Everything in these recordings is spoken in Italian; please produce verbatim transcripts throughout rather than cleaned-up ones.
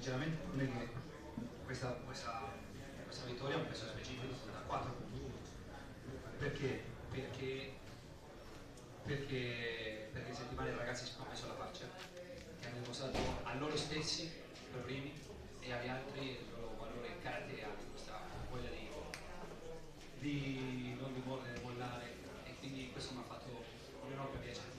sinceramente non è che questa, questa, questa vittoria è un peso specifico da quattro punti. Perché? Perché, perché, perché settimane i ragazzi si sono messo alla faccia e hanno dimostrato a loro stessi per primi e agli altri il loro valore caratteriale, questa voglia di, di non di mordere, di mollare, e quindi questo mi ha fatto un enorme piacere.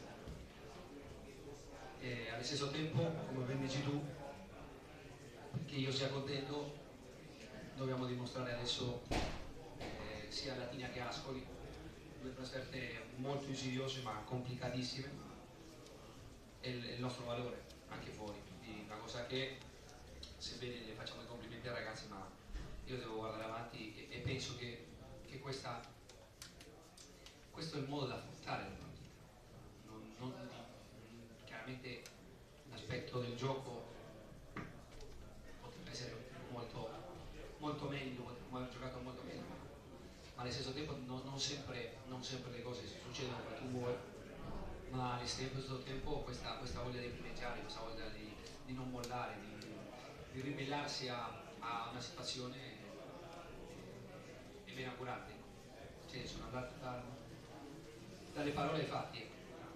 E allo stesso tempo, come ben dici tu, che io sia contento, dobbiamo dimostrare adesso eh, sia a Latina che a Ascoli, due trasferte molto insidiose ma complicatissime, e il, il nostro valore anche fuori, quindi una cosa che, sebbene ne facciamo i complimenti ai ragazzi, ma io devo guardare avanti e, e penso che, che questa, questo è il modo da affrontare la partita. Non, non, chiaramente l'aspetto del gioco potrebbe essere molto, molto meglio, potremmo aver giocato molto meglio, ma allo stesso tempo non, non, sempre, non sempre le cose succedono come tu vuoi, ma allo stesso tempo questa, questa voglia di primeggiare, questa voglia di, di non mollare, di, di ribellarsi a, a una situazione è ben accurata. Cioè, sono andate da, dalle parole ai fatti.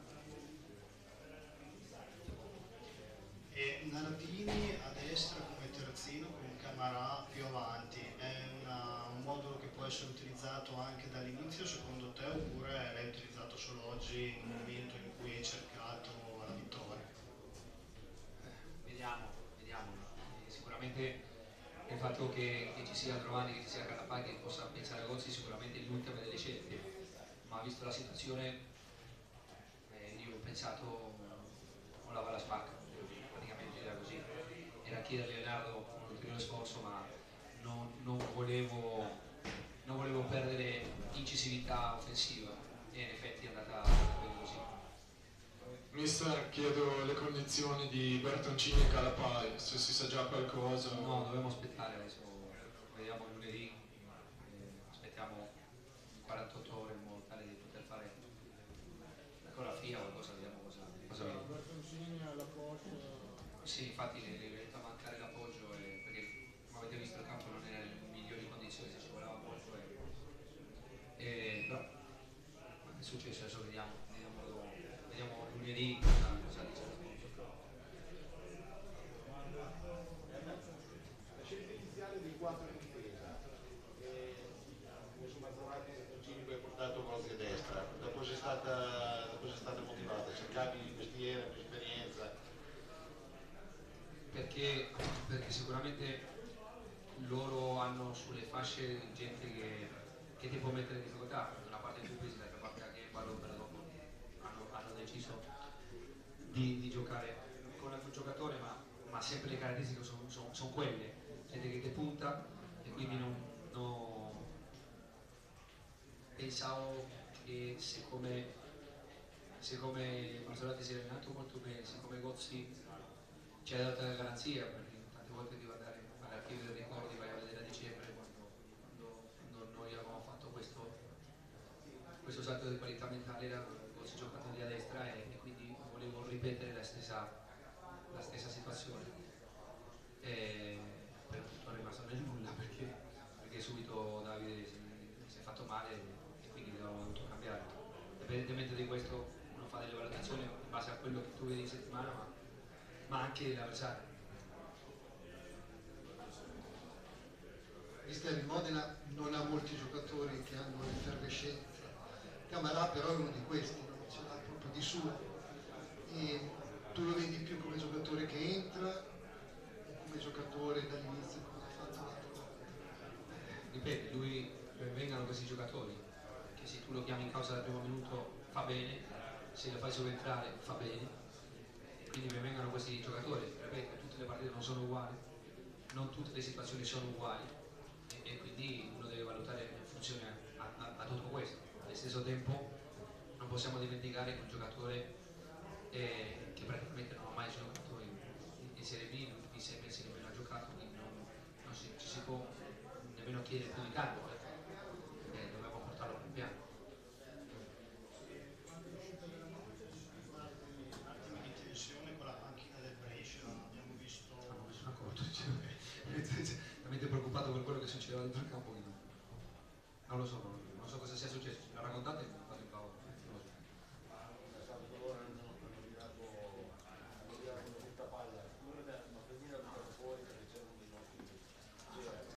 E Nardini a destra come terzino con Camarà più avanti, è una, un modulo che può essere utilizzato anche dall'inizio secondo te, oppure l'hai utilizzato solo oggi in un momento in cui hai cercato la vittoria? Vediamo, vediamo. Eh, sicuramente il fatto che, che ci sia Giovanni, che ci sia Carapà, che possa pensare a Gozzi, sicuramente è l'ultima delle scelte, ma visto la situazione eh, io ho pensato non lava la spacca, praticamente era così, era chiedere a Leonardo un ulteriore sforzo, ma non, non, volevo, non volevo perdere incisività offensiva e in effetti è andata, è andata bene così. Mister, chiedo le condizioni di Bertoncini e Calapai, se si sa già qualcosa. No, dobbiamo aspettare adesso, vediamo lunedì, eh, aspettiamo quarantotto ore in modo tale di poter fare l'ecografia o qualcosa, vediamo cosa, cosa viene. Bertoncini all'appoggio. Sì, infatti le è venuto a mancare l'appoggio, eh, perché come avete visto il campo non era in migliori condizioni, se ci voleva appoggio, e, e, però è successo, adesso vediamo, vediamo, vediamo lunedì cosa, cosa dice l'appoggio. La scelta iniziale dei quattro in difesa, eh, insomma trovate Bertoncini poi ha portato Gozzi a destra, dopo sei stata, dopo sei stata motivata, cercavi di mestiere, più esperienza. Perché, perché sicuramente loro hanno sulle fasce gente che, che ti può mettere in difficoltà, da una parte più pesi, dall'altra parte anche Ballo per dopo hanno, hanno deciso di, di giocare con altro giocatore, ma, ma sempre le caratteristiche sono, sono, sono quelle, gente che ti punta, e quindi non, non pensavo che siccome, siccome Marzolati si è allenato molto bene, siccome Gozzi ci ha dato la garanzia, perché tante volte devo andare all'archivio dei ricordi, vai a vedere a dicembre quando, quando, quando noi avevamo fatto questo, questo salto di qualità mentale, era Gozzi giocato lì a destra, e, e quindi volevo ripetere la stessa, la stessa situazione, e per tutto è rimasto nel nulla, perché, perché subito Davide si, si è fatto male e quindi abbiamo dovuto cambiare. Indipendentemente di questo uno fa delle valutazioni in base a quello che tu vedi in settimana, ma ma anche l'avversario. Mister, il Modena non ha molti giocatori che hanno l'effervescenza, Camarà però è uno di questi, no? Ce l'ha proprio di suo, e tu lo vedi più come giocatore che entra o come giocatore dall'inizio come ha fatto l'altro volta? Ripeto, lui, vengano questi giocatori che se tu lo chiami in causa dal primo minuto fa bene, se lo fai subentrare fa bene, quindi mi vengano questi giocatori. Ripeto, tutte le partite non sono uguali, non tutte le situazioni sono uguali, e, e quindi uno deve valutare in funzione a, a, a tutto questo. Allo stesso tempo non possiamo dimenticare che un giocatore eh, che praticamente non ha mai giocato in, in, in Serie B, in tutti i sei mesi nemmeno ha giocato, quindi non, non si, ci si può nemmeno chiedere più di tanto, eh. Eh, dobbiamo portarlo più piano. Con la panchina del Brescia abbiamo visto Non mi sono accorto, cioè. succedeva dentro il campo che no. Non lo so, non, non so cosa sia successo, ce la raccontate?